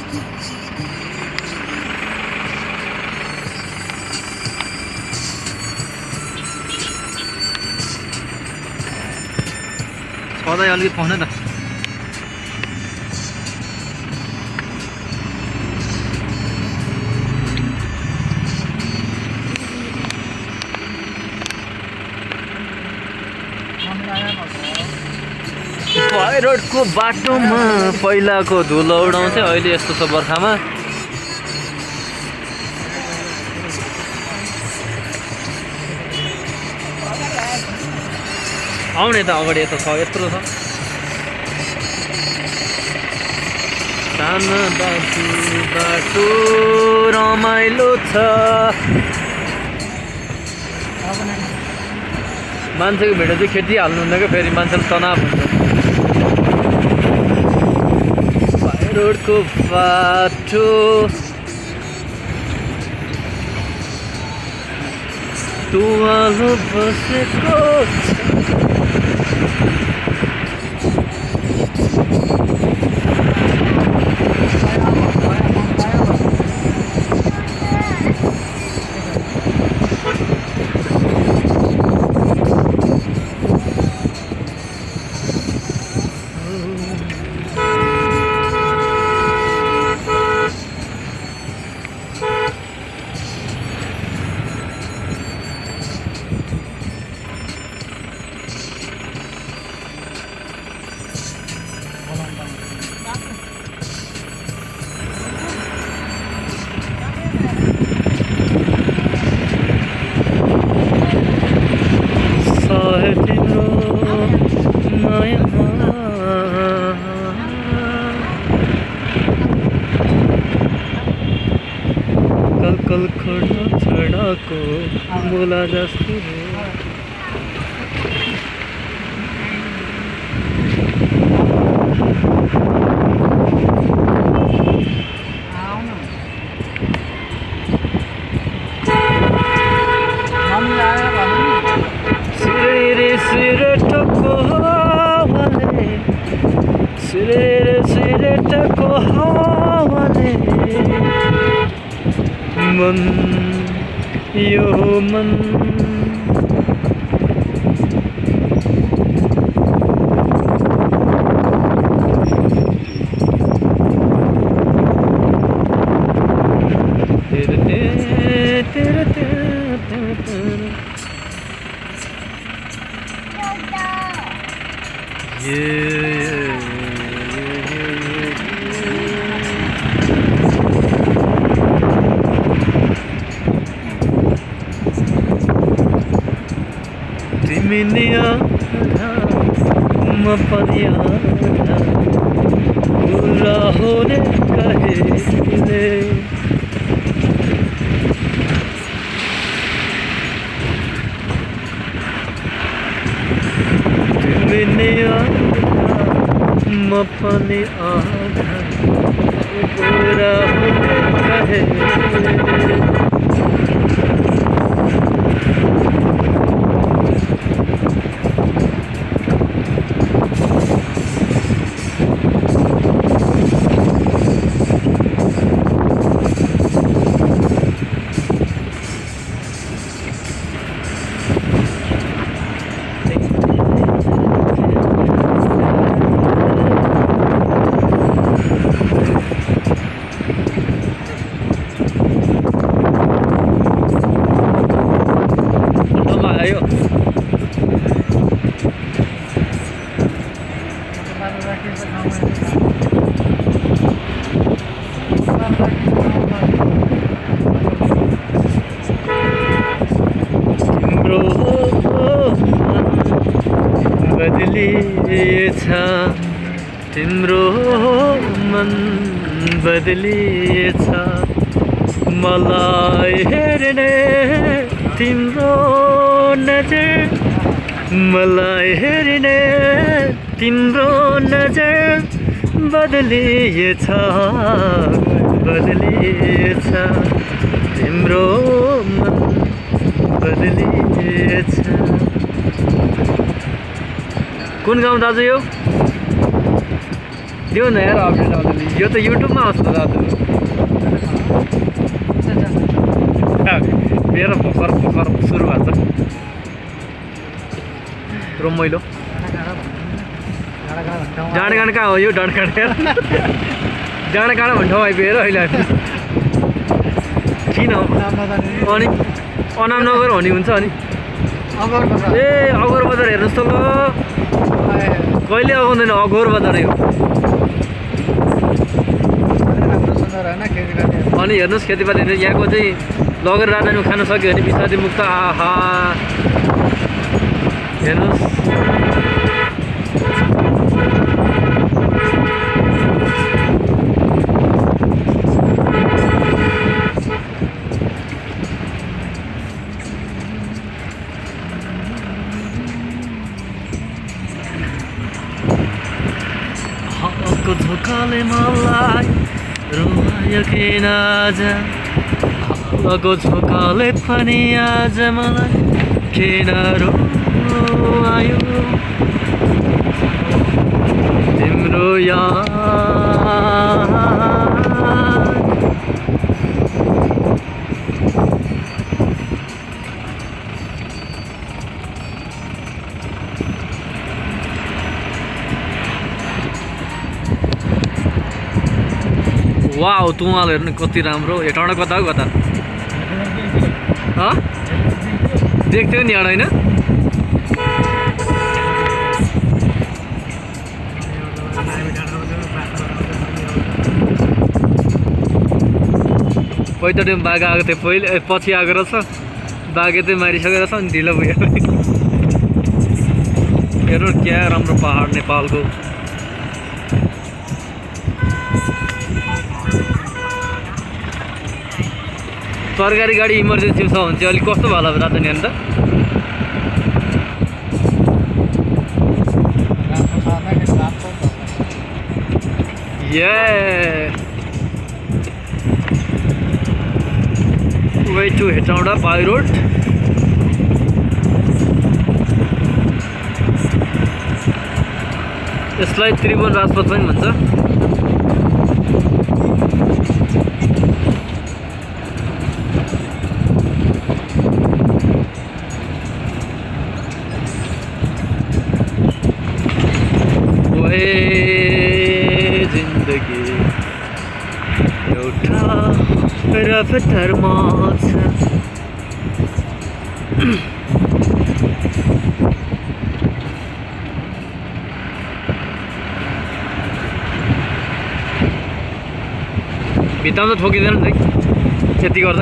सधैँ अलिकति पाउने त रोडको बाटोमा पहिलाको धुलो उडाउँथ्यो अहिले यस्तो छ बर्खामा आउने त अगाडि यता छ यत्रो छ सानो बाटो रमाइलो छ मान्छेको भिडियो चाहिँ खेतिहाल्नुहुन्न क्या फेरि मान्छेले तनाव हुन्छ रोडको बाटो तुवालो बसेको कल छडाको मोला जस्तो सिरेटको हावाले मन यो मन तिमी नि आधा म पनि आधा पूरा होने कहिले तिमी नि आधा म पनि आधा पूरा होने कहिले तिम्रो मन बदलिएछ मलाई हेर्ने तिम्रो नजर मलाई हेर्ने तिम्रो नजर बदलिएछ तिम्रो मन बदलिएछ कुन गाउँ दाजु यो दियो न यार अपडेट अलिअलि यो त युट्युबमा आउँछ त दाजु मेरो भर्खर सुरु भएको छ रमाइलो डाँडा काँडा कहाँ हो यो डाँडा काँडा डाँडा काँडा भन्ने ठाउँ आइपुगेर अहिले किन अनि अनाम नगर भन्ने हुन्छ अनि ए अगोर बजार हेर्नुहोस् त ल कहिले आउँदैन अगोर बजार यो अनि हेर्नुहोस् खेतीपाती यहाँको चाहिँ लगेर राजधानीमा खान सक्यो भने विषादी मुक्त आहा हेर्नुहोस् हावाको झोकाले मलाई रुवायो किन आज हावाको झोकाले पनि आज मलाई किन रुवायो तिम्रो याद वाउ तुवाल हेर्नु कति राम्रो हेटाउन कता हो कता देख्थ्यौ नि होइन पैताले बाघ आएको थियो पहिले पछि आएको रहेछ बाघे चाहिँ मारिसकेको रहेछ अनि ढिलो भयो हेर्नु क्या राम्रो पहाड नेपालको सरकारी गाडी इमर्जेन्सी छ भने चाहिँ अलिक कस्तो भयो होला राजधानी अन्त way to Hetauda by road यसलाई त्रिभुवन राजपथ पनि भन्छ जिन्दगी एउटा रफ्तारमा छ भित्तामा त ठोकिँदैन नि यति गर्दा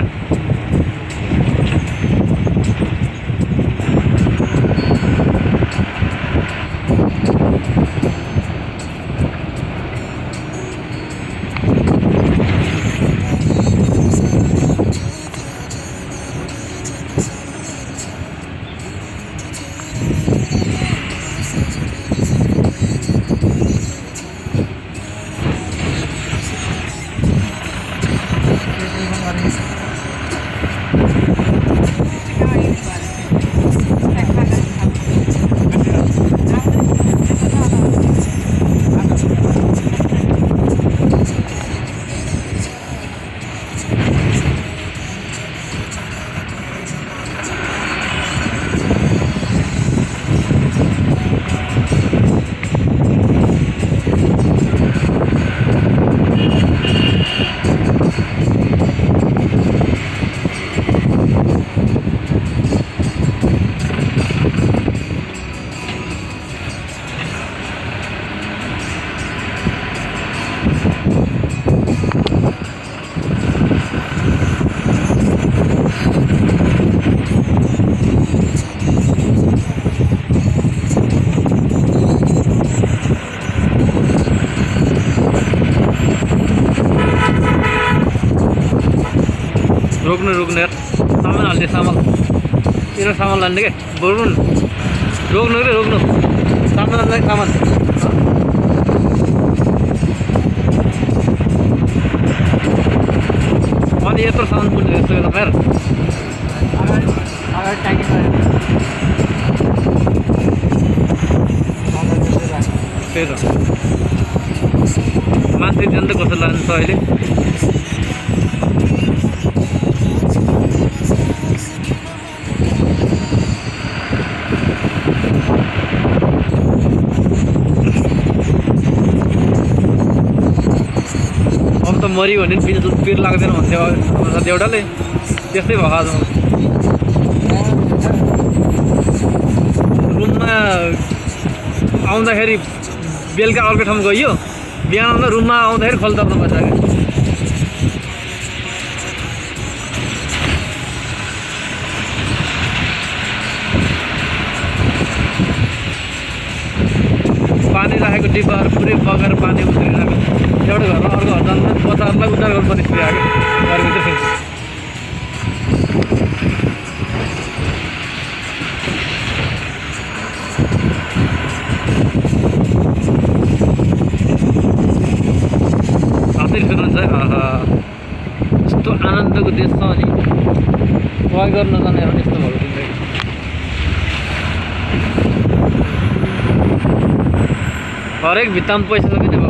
रोक्नु यार सामान हाल्ने सामान यिनीहरू सामान लाने क्या बोल्नु रोक्नु रे रोक्नु सामान हाल्ने सामान अनि यत्रो सामान पुग्छ यस्तो बेला फेर त्यही त मान्छे जन त कसो लान्छ अहिले अब त मरियो भने पिर लाग्दैन भन्थ्यो देउडाले त्यस्तै भयो आज रुममा आउँदाखेरि बेलुका अर्को ठाउँ गइयो बिहान आउँदा रुममा आउँदाखेरि खोल तर्नु पर्छ पानी राखेको डिब्बाहरू पुरै बगेर पानी उत्रिरहेको एउटा घरमा अर्को घर जानु बच्चाहरूलाई उद्धार गर्नुपर्ने स्थिति आएको गरेको थियो यस्तो आनन्दको देश छ अनि वाक गर्न नजाने भने यस्तो भएको जिन्दगी हरेक भित्तामा पैसा छ कि बाबु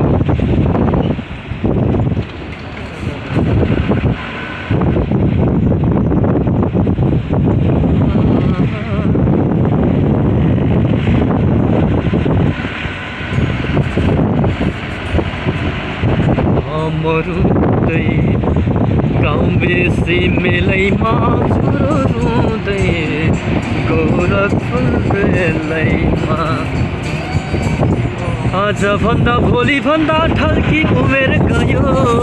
मरुँदै गाउँ बेसी मेलैमा छोरो रुँदै गोरखपुर बेलैमा आजभन्दा भोलिभन्दा ठल्की उमेर गयो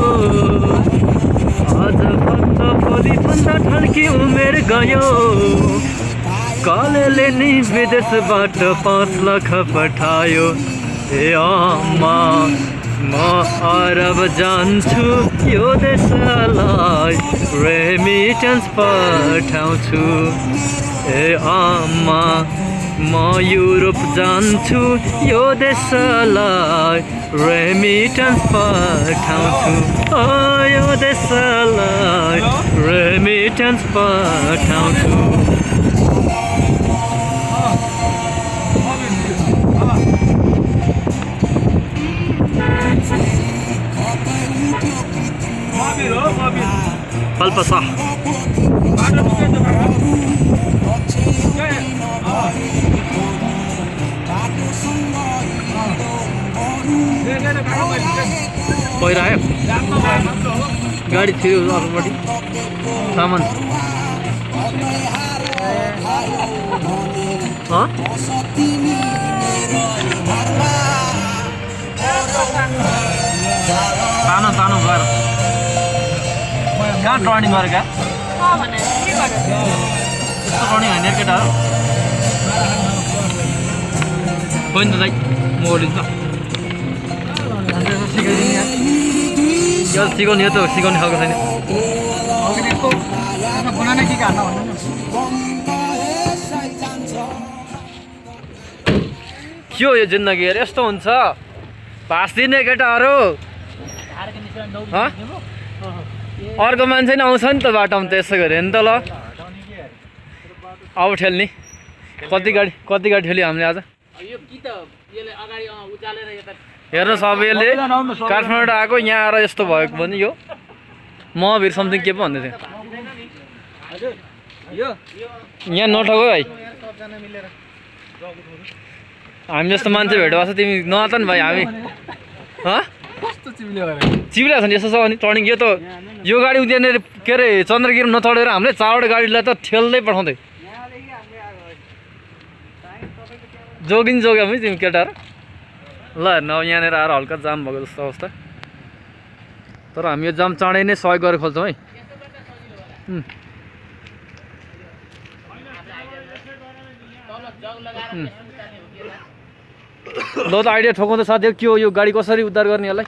आजभन्दा भोलिभन्दा ठल्की उमेर गयो कालेले नि विदेशबाट 5 लाख पठायो ए आमा म अरब जान्छु यो देशलाई रेमिटेन्स पठाउँछु ए आमा म युरोप जान्छु यो देशलाई रेमिटेन्स पठाउँछु यो देशलाई रेमिटेन्स पठाउँछु पल्पसा पहिरो आयो गाडी थियो अर्कोपट्टि सामान तानो तानो गएर कहाँ टर्निङ गरेर क्या यस्तो टर्निङ होइन केटा हो होइन त दाइ म ओर्लिन्छु सिकाउने हो त सिकाउने खालको छैन के हो यो जिन्दगी हेर यस्तो हुन्छ भास दिने केटाहरू अर्को मान्छे नि आउँछ नि त बाटोमा त यसो गऱ्यो नि त ल अब ठेल्ने कति गाडी ठेल्यो हामीले आज हेर्नुहोस् अब यसले काठमाडौँ आएको यहाँ आएर यस्तो भएको भने यो महावीर समथिङ के पो भन्दै थियो यहाँ नठगो भाइ हामी जस्तो मान्छे भेट्यो छ तिमी नआत नि भाइ हामी चिप्लिएको छ नि यस्तो छ भने टर्निङ यो त यो गाडी उद्यानेर के अरे चन्द्रगिरी नचढेर हामीले 4वटा गाडीलाई त ठेल्दै पठाउँदै जोगिन जोग्यौ है तिमी केटाहरू ल हेर्नु अब यहाँनिर आएर हल्का जाम भएको जस्तो अवस्था तर हामी यो जाम चाँडै नै सहयोग गरेर खोल्छौँ है ल त आइडिया ठोकाउँदा साथी के हो यो गाडी कसरी उद्धार गर्ने यसलाई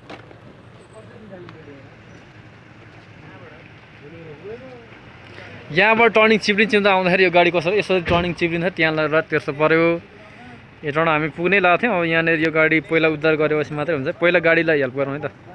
यहाँबाट टर्निङ चिप्लिँदा आउँदाखेरि यो गाडी कसरी यसरी टर्निङ चिप्लिन्छ त्यहाँ लगेर तेर्सो पऱ्यो यताबाट हामी पुग्नै लगाएको थियौँ अब यहाँनिर यो गाडी पहिला उद्धार गरेपछि मात्रै हुन्छ पहिला गाडीलाई हेल्प गरौँ है त